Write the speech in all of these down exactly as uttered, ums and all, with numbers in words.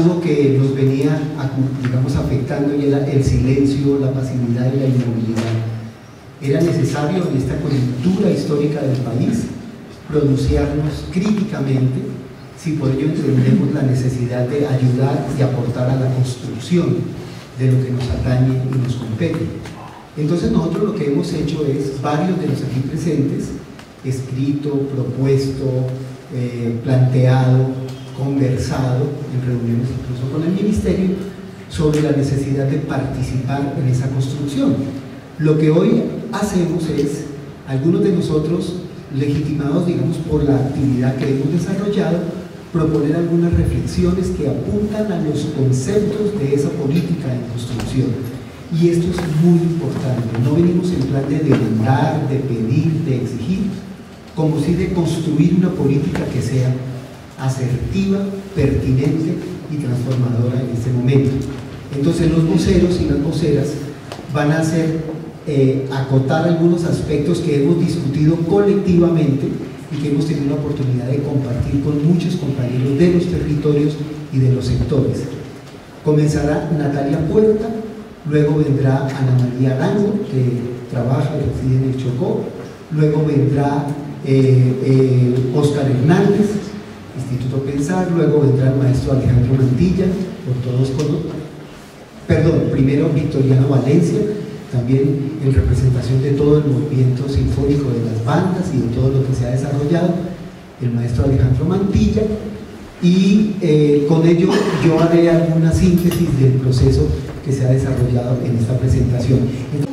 algo que nos venía, digamos, afectando, y era el silencio, la pasividad y la inmovilidad. Era necesario en esta coyuntura histórica del país pronunciarnos críticamente, si por ello entendemos la necesidad de ayudar y aportar a la construcción de lo que nos atañe y nos compete. Entonces nosotros lo que hemos hecho es, varios de los aquí presentes, escrito, propuesto, eh, planteado, conversado en reuniones incluso con el Ministerio sobre la necesidad de participar en esa construcción. Lo que hoy hacemos es, algunos de nosotros legitimados, digamos, por la actividad que hemos desarrollado, proponer algunas reflexiones que apuntan a los conceptos de esa política de construcción. Y esto es muy importante. No venimos en plan de demandar, de pedir, de exigir, como si de construir una política que sea asertiva, pertinente y transformadora en este momento. Entonces los voceros y las voceras van a hacer eh, acotar algunos aspectos que hemos discutido colectivamente y que hemos tenido la oportunidad de compartir con muchos compañeros de los territorios y de los sectores. Comenzará Natalia Puerta, luego vendrá Ana María Arango, que trabaja y reside en el Chocó, luego vendrá eh, eh, Óscar Hernández, Instituto Pensar, luego vendrá el maestro Alejandro Mantilla, por todos conocen, perdón, primero Victoriano Valencia, también en representación de todo el movimiento sinfónico de las bandas y de todo lo que se ha desarrollado, el maestro Alejandro Mantilla, y eh, con ello yo haré alguna síntesis del proceso que se ha desarrollado en esta presentación. Entonces,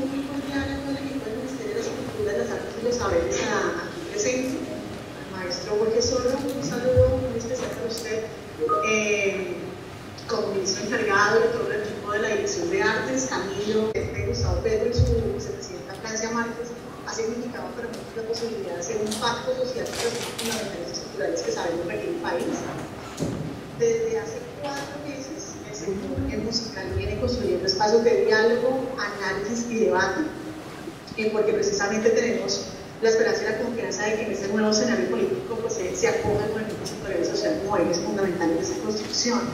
como ministro encargado de todo el equipo de la Dirección de Artes, Camilo, Gustavo Pedro y su vicepresidenta Francia Márquez, ha significado para nosotros la posibilidad de hacer un pacto social con las fundamentales estructurales que sabemos requiere el país. Desde hace cuatro meses, el sector musical viene construyendo espacios de diálogo, análisis y debate, eh, porque precisamente tenemos la esperanza y la confianza de que en este nuevo escenario político pues, se, se acoja el movimiento sectorial y social como ejes fundamentales de esa construcción.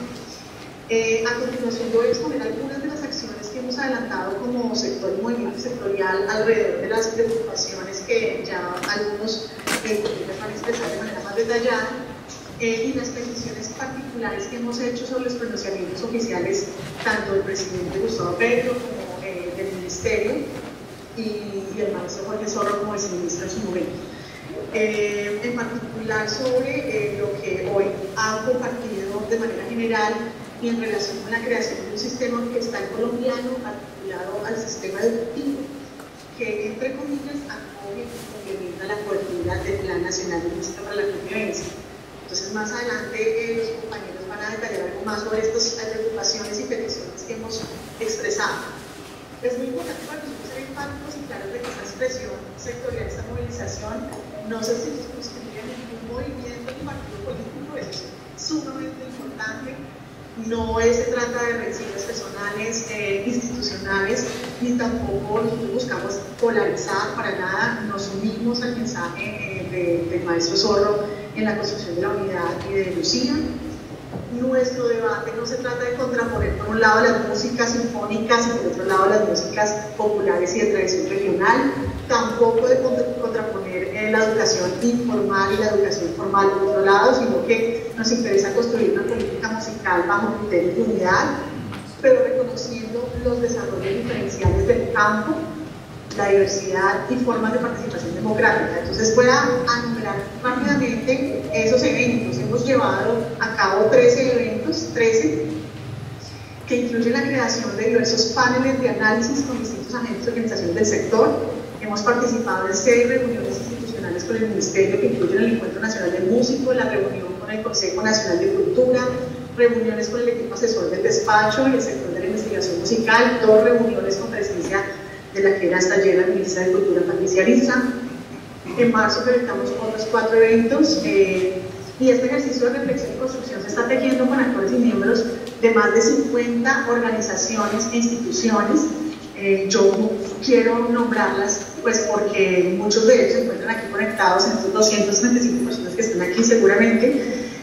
Eh, a continuación yo voy a exponer algunas de las acciones que hemos adelantado como sector y movimiento sectorial alrededor de las preocupaciones que ya algunos eh, van a expresar de manera más detallada eh, y las peticiones particulares que hemos hecho sobre los pronunciamientos oficiales tanto del presidente Gustavo Petro como eh, del Ministerio y, y el maestro Jorge Zorro como viceministro en su momento. Eh, en particular sobre eh, lo que hoy han compartido de manera general y en relación con la creación de un sistema orquestal colombiano articulado al sistema educativo, que entre comillas acoge y complementa la cobertura del Plan Nacional de Música para la Convivencia. Entonces más adelante eh, los compañeros van a detallar algo más sobre estas preocupaciones y peticiones que hemos expresado. Es muy importante para nosotros ser empáticos y claros de que esta expresión sectorial, esta movilización, no se circunscribe a ningún movimiento ni partido político, eso es sumamente importante. No es, se trata de rencillas personales, eh, institucionales, ni tampoco nosotros buscamos polarizar para nada. Nos unimos al mensaje eh, de, del maestro Zorro en la construcción de la unidad y de Lucía. Nuestro debate no se trata de contraponer por un lado las músicas sinfónicas y por otro lado las músicas populares y de tradición regional, tampoco de contraponer eh, la educación informal y la educación formal por otro lado, sino que nos interesa construir una política musical bajo criterios de unidad, pero reconociendo los desarrollos diferenciales del campo, la diversidad y formas de participación democrática. Entonces voy a enumerar rápidamente esos eventos. Hemos llevado a cabo trece eventos, trece, que incluyen la creación de diversos paneles de análisis con distintos agentes de organización del sector. Hemos participado en seis reuniones institucionales con el Ministerio que incluyen el Encuentro Nacional de Músicos, la reunión con el Consejo Nacional de Cultura, reuniones con el equipo asesor del despacho y el sector de la investigación musical, dos reuniones con presencia de la que era hasta ayer la ministra de Cultura, Patricia Ariza. En marzo presentamos otros cuatro eventos eh, y este ejercicio de reflexión y construcción se está tejiendo con actores y miembros de más de cincuenta organizaciones e instituciones. Eh, yo quiero nombrarlas pues porque muchos de ellos se encuentran aquí conectados, en estos doscientas treinta y cinco personas que están aquí seguramente.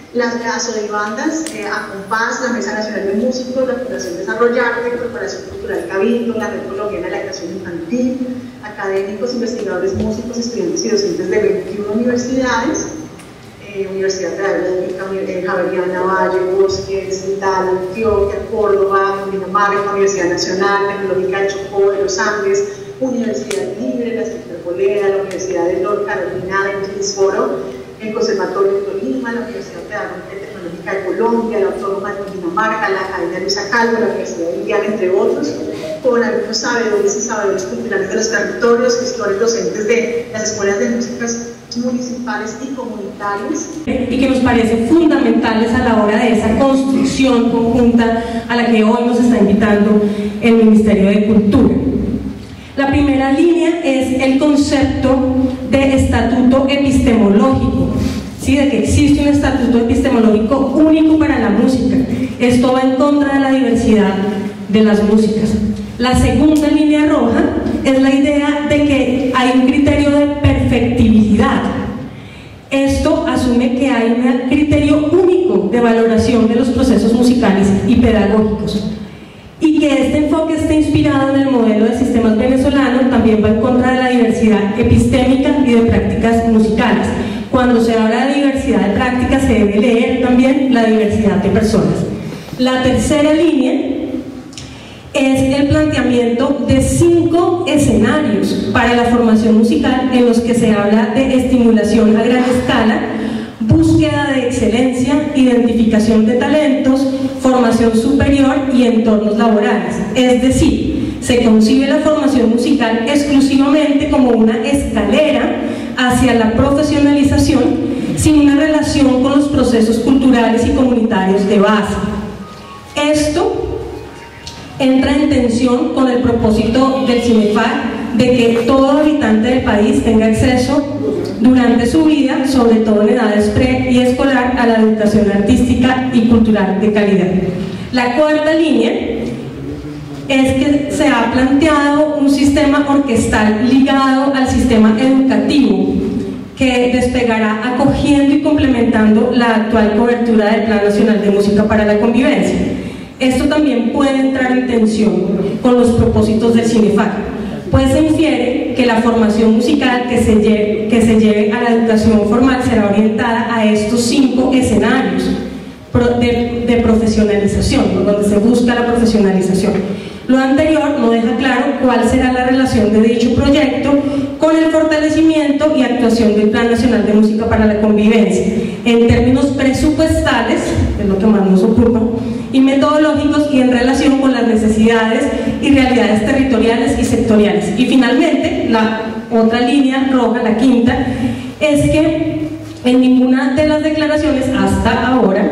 las asodibandas, eh, ACOMPAS, la Mesa Nacional de Músicos, la Fundación Desarrollarte, Corporación Cultural Cabildo, la Red Colombiana de la Creación Infantil, académicos, investigadores, músicos, estudiantes y docentes de veintiuna universidades, eh, Universidad Pedagógica, eh, Javeriana, Valle, Bosques, Vital, Antioquia, Córdoba, Dinamarca, Universidad Nacional, Tecnológica de Chocó, de los Andes, Universidad Libre, la Central la Universidad de North Carolina, de Hillsborough, el Conservatorio de Tolima, la Universidad Pedagógica y Tecnológica de Colombia, la Autónoma de Dinamarca, la Academia Luisa Calvo, la Universidad de Indiana, entre otros, con algunos sabedores y sabedores culturales de los territorios, gestores docentes de las escuelas de músicas municipales y comunitarias. Y que nos parecen fundamentales a la hora de esa construcción conjunta a la que hoy nos está invitando el Ministerio de Cultura. La primera línea es el concepto de estatuto epistemológico, ¿sí? De que existe un estatuto epistemológico único para la música. Esto va en contra de la diversidad de las músicas. La segunda línea roja es la idea de que hay un criterio de perfectibilidad. Esto asume que hay un criterio único de valoración de los procesos musicales y pedagógicos, y que este enfoque esté inspirado en el modelo de sistemas venezolano también va en contra de la diversidad epistémica y de prácticas musicales. Cuando se habla de diversidad de prácticas se debe leer también la diversidad de personas. La tercera línea es el planteamiento de cinco escenarios para la formación musical en los que se habla de estimulación a gran escala, búsqueda de excelencia, identificación de talentos, formación superior y entornos laborales. Es decir, se concibe la formación musical exclusivamente como una escalera hacia la profesionalización sin una relación con los procesos culturales y comunitarios de base. Esto entra en tensión con el propósito del CINEFAC de que todo habitante del país tenga acceso durante su vida, sobre todo en edades pre y escolar, a la educación artística y cultural de calidad. La cuarta línea es que se ha planteado un sistema orquestal ligado al sistema educativo que despegará acogiendo y complementando la actual cobertura del Plan Nacional de Música para la Convivencia. Esto también puede entrar en tensión con los propósitos del CINEFAC, pues se infiere que la formación musical que se, lleve, que se lleve a la educación formal será orientada a estos cinco escenarios de, de profesionalización, donde se busca la profesionalización. Lo anterior no deja claro cuál será la relación de dicho proyecto con el fortalecimiento y actuación del Plan Nacional de Música para la Convivencia, en términos presupuestales, que es lo que más nos ocupa, y metodológicos, y en relación con las necesidades y realidades territoriales y sectoriales. Y finalmente, la otra línea roja, la quinta, es que en ninguna de las declaraciones hasta ahora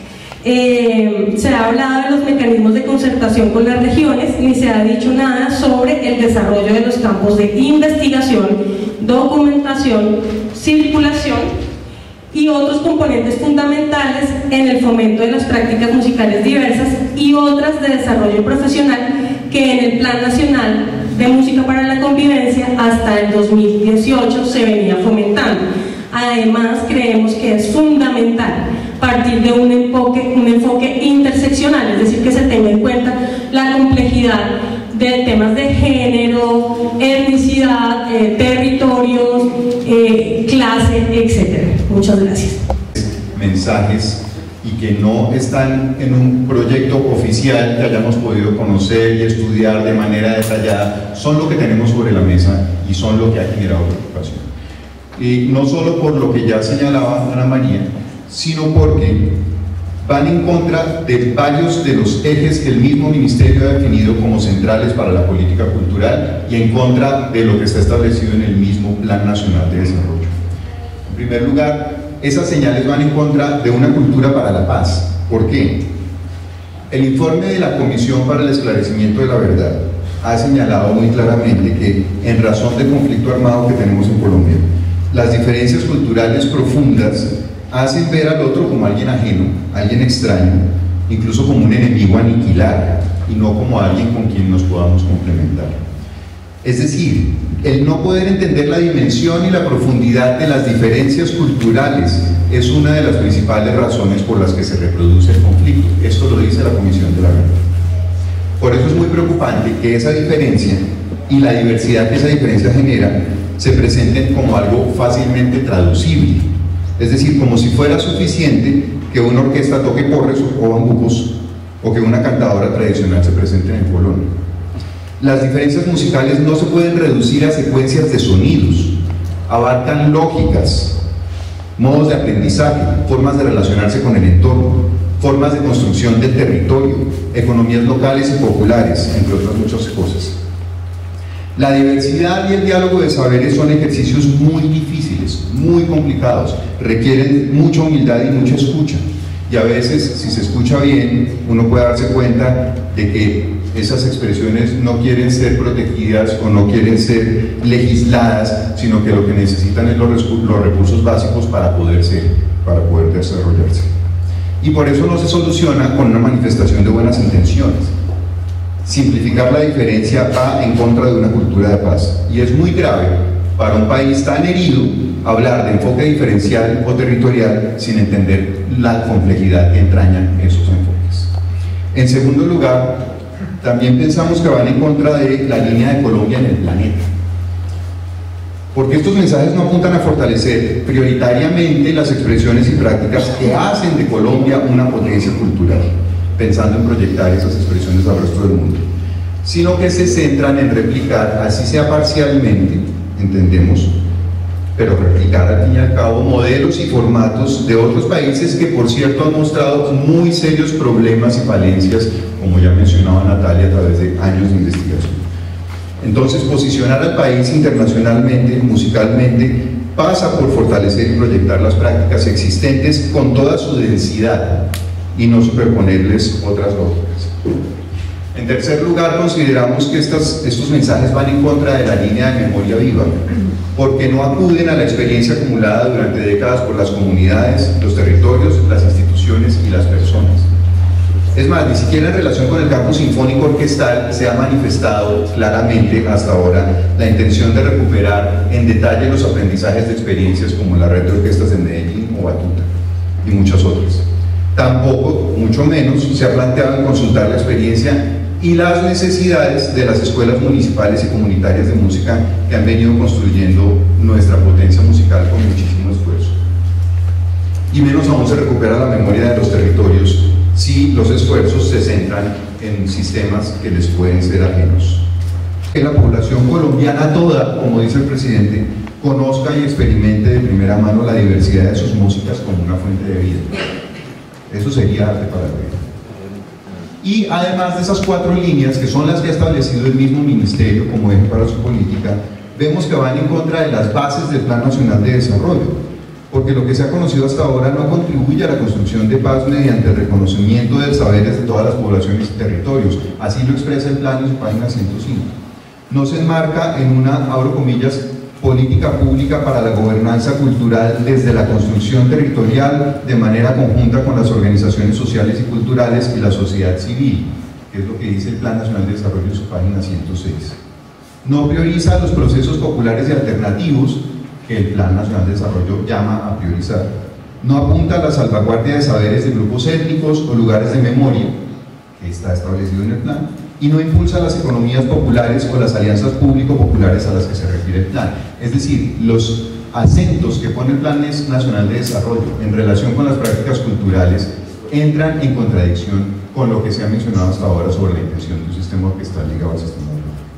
eh, se ha hablado de los mecanismos de concertación con las regiones, ni se ha dicho nada sobre el desarrollo de los campos de investigación, documentación, circulación y otros componentes fundamentales en el fomento de las prácticas musicales diversas y otras de desarrollo profesional que en el Plan Nacional de Música para la Convivencia hasta el dos mil dieciocho se venía fomentando. Además, creemos que es fundamental partir de un enfoque, un enfoque interseccional, es decir, que se tenga en cuenta la complejidad de temas de género, etnicidad, eh, territorios, eh, clase, etcétera. Muchas gracias. Mensajes y que no están en un proyecto oficial que hayamos podido conocer y estudiar de manera detallada, son lo que tenemos sobre la mesa y son lo que ha generado preocupación. Y no solo por lo que ya señalaba Ana María, sino porque van en contra de varios de los ejes que el mismo Ministerio ha definido como centrales para la política cultural y en contra de lo que está establecido en el mismo Plan Nacional de Desarrollo. En primer lugar, esas señales van en contra de una cultura para la paz. ¿Por qué? El informe de la Comisión para el Esclarecimiento de la Verdad ha señalado muy claramente que, en razón del conflicto armado que tenemos en Colombia, las diferencias culturales profundas hacen ver al otro como alguien ajeno, alguien extraño, incluso como un enemigo a aniquilar, y no como alguien con quien nos podamos complementar. Es decir, el no poder entender la dimensión y la profundidad de las diferencias culturales es una de las principales razones por las que se reproduce el conflicto. Esto lo dice la Comisión de la Verdad. Por eso es muy preocupante que esa diferencia y la diversidad que esa diferencia genera se presenten como algo fácilmente traducible. Es decir, como si fuera suficiente que una orquesta toque porres o bambucos o que una cantadora tradicional se presente en el Colón. Las diferencias musicales no se pueden reducir a secuencias de sonidos, abarcan lógicas, modos de aprendizaje, formas de relacionarse con el entorno, formas de construcción del territorio, economías locales y populares, entre otras muchas cosas. La diversidad y el diálogo de saberes son ejercicios muy difíciles, muy complicados, requieren mucha humildad y mucha escucha. Y a veces, si se escucha bien, uno puede darse cuenta de que esas expresiones no quieren ser protegidas o no quieren ser legisladas, sino que lo que necesitan es los, los recursos básicos para poder ser, para poder desarrollarse. Y por eso no se soluciona con una manifestación de buenas intenciones. Simplificar la diferencia va en contra de una cultura de paz. Y es muy grave para un país tan herido hablar de enfoque diferencial o territorial sin entender la complejidad que entrañan esos enfoques. En segundo lugar, también pensamos que van en contra de la línea de Colombia en el planeta, porque estos mensajes no apuntan a fortalecer prioritariamente las expresiones y prácticas que hacen de Colombia una potencia cultural, pensando en proyectar esas expresiones al resto del mundo, sino que se centran en replicar, así sea parcialmente, entendemos, pero replicar al fin y al cabo modelos y formatos de otros países que, por cierto, han mostrado muy serios problemas y falencias, como ya mencionaba Natalia, a través de años de investigación. Entonces, posicionar al país internacionalmente, musicalmente, pasa por fortalecer y proyectar las prácticas existentes con toda su densidad y no superponerles otras lógicas. En tercer lugar, consideramos que estas, estos mensajes van en contra de la línea de memoria viva, porque no acuden a la experiencia acumulada durante décadas por las comunidades, los territorios, las instituciones y las personas. Es más, ni siquiera en relación con el campo sinfónico orquestal se ha manifestado claramente hasta ahora la intención de recuperar en detalle los aprendizajes de experiencias como la red de orquestas de Medellín o Batuta y muchas otras. Tampoco, mucho menos, se ha planteado en consultar la experiencia y las necesidades de las escuelas municipales y comunitarias de música que han venido construyendo nuestra potencia musical con muchísimo esfuerzo. Y menos aún se recupera la memoria de los territorios si los esfuerzos se centran en sistemas que les pueden ser ajenos. Que la población colombiana toda, como dice el presidente, conozca y experimente de primera mano la diversidad de sus músicas como una fuente de vida. Eso sería arte para el vida. Y además de esas cuatro líneas, que son las que ha establecido el mismo ministerio como eje para su política, vemos que van en contra de las bases del Plan Nacional de Desarrollo, porque lo que se ha conocido hasta ahora no contribuye a la construcción de paz mediante el reconocimiento de saberes de todas las poblaciones y territorios. Así lo expresa el plan en su página ciento cinco. No se enmarca en una, abro comillas, política pública para la gobernanza cultural desde la construcción territorial de manera conjunta con las organizaciones sociales y culturales y la sociedad civil, que es lo que dice el Plan Nacional de Desarrollo en su página ciento seis. No prioriza los procesos populares y alternativos que el Plan Nacional de Desarrollo llama a priorizar. No apunta a la salvaguardia de saberes de grupos étnicos o lugares de memoria, que está establecido en el plan, y no impulsa las economías populares o las alianzas público-populares a las que se refiere el plan. Es decir, los acentos que pone el Plan Nacional de Desarrollo en relación con las prácticas culturales entran en contradicción con lo que se ha mencionado hasta ahora sobre la intención de un sistema orquestal ligado al sistema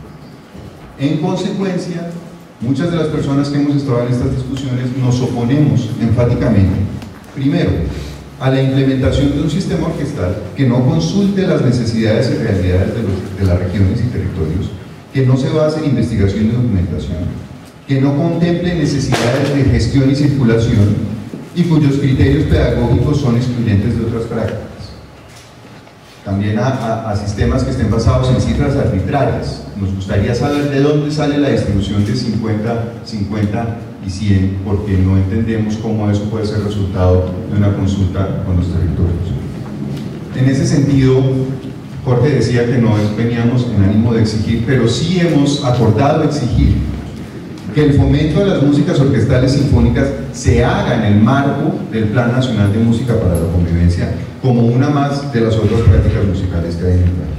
de En consecuencia, muchas de las personas que hemos estado en estas discusiones nos oponemos enfáticamente, primero, a la implementación de un sistema orquestal que no consulte las necesidades y realidades de, los, de las regiones y territorios, que no se base en investigación y documentación, que no contemple necesidades de gestión y circulación y cuyos criterios pedagógicos son excluyentes de otras prácticas. También a, a, a sistemas que estén basados en cifras arbitrarias. Nos gustaría saber de dónde sale la distribución de cincuenta, cincuenta y cien, porque no entendemos cómo eso puede ser resultado de una consulta con los territorios. En ese sentido, Jorge decía que no veníamos en ánimo de exigir, pero sí hemos acordado exigir que el fomento de las músicas orquestales sinfónicas se haga en el marco del Plan Nacional de Música para la Convivencia, como una más de las otras prácticas musicales que hay en el país.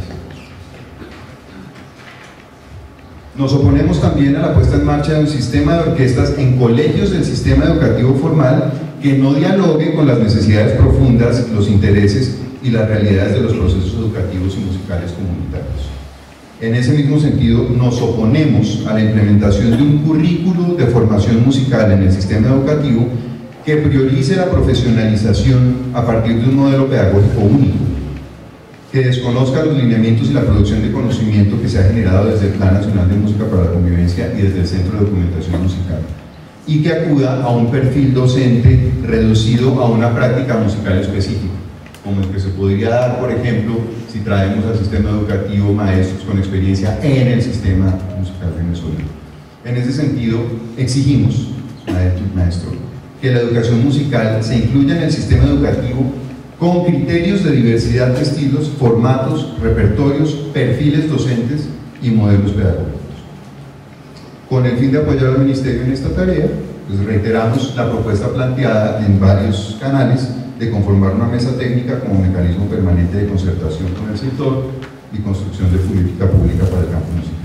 Nos oponemos también a la puesta en marcha de un sistema de orquestas en colegios del sistema educativo formal que no dialogue con las necesidades profundas, los intereses y las realidades de los procesos educativos y musicales comunitarios. En ese mismo sentido, nos oponemos a la implementación de un currículo de formación musical en el sistema educativo que priorice la profesionalización a partir de un modelo pedagógico único, que desconozca los lineamientos y la producción de conocimiento que se ha generado desde el Plan Nacional de Música para la Convivencia y desde el Centro de Documentación Musical, y que acuda a un perfil docente reducido a una práctica musical específica, como el que se podría dar, por ejemplo, si traemos al sistema educativo maestros con experiencia en el sistema musical venezolano. En ese sentido, exigimos, maestro, que la educación musical se incluya en el sistema educativo con criterios de diversidad de estilos, formatos, repertorios, perfiles docentes y modelos pedagógicos. Con el fin de apoyar al Ministerio en esta tarea, pues reiteramos la propuesta planteada en varios canales de conformar una mesa técnica como mecanismo permanente de concertación con el sector y construcción de política pública para el campo musical.